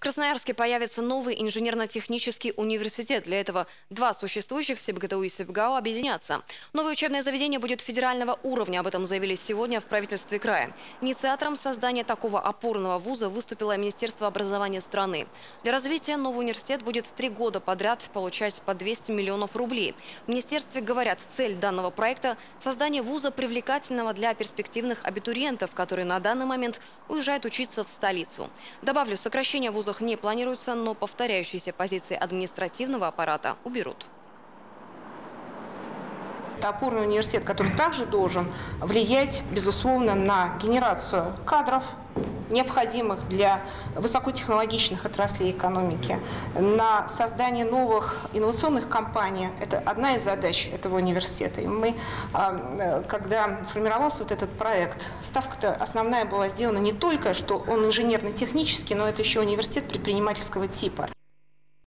Красноярске появится новый инженерно-технический университет. Для этого два существующих СибГТУ и СибГАУ объединятся. Новое учебное заведение будет федерального уровня. Об этом заявили сегодня в правительстве края. Инициатором создания такого опорного вуза выступило Министерство образования страны. Для развития новый университет будет 3 года подряд получать по 200 миллионов рублей. В министерстве говорят, цель данного проекта – создание вуза привлекательного для перспективных абитуриентов, которые на данный момент уезжают учиться в столицу. Добавлю, сокращение вуза не планируется, но повторяющиеся позиции административного аппарата уберут. Это опорный университет, который также должен влиять, безусловно, на генерацию кадров, необходимых для высокотехнологичных отраслей экономики, на создание новых инновационных компаний. Это одна из задач этого университета. И мы, когда формировался вот этот проект, ставка-то основная была сделана не только, что он инженерно-технический, но это еще университет предпринимательского типа.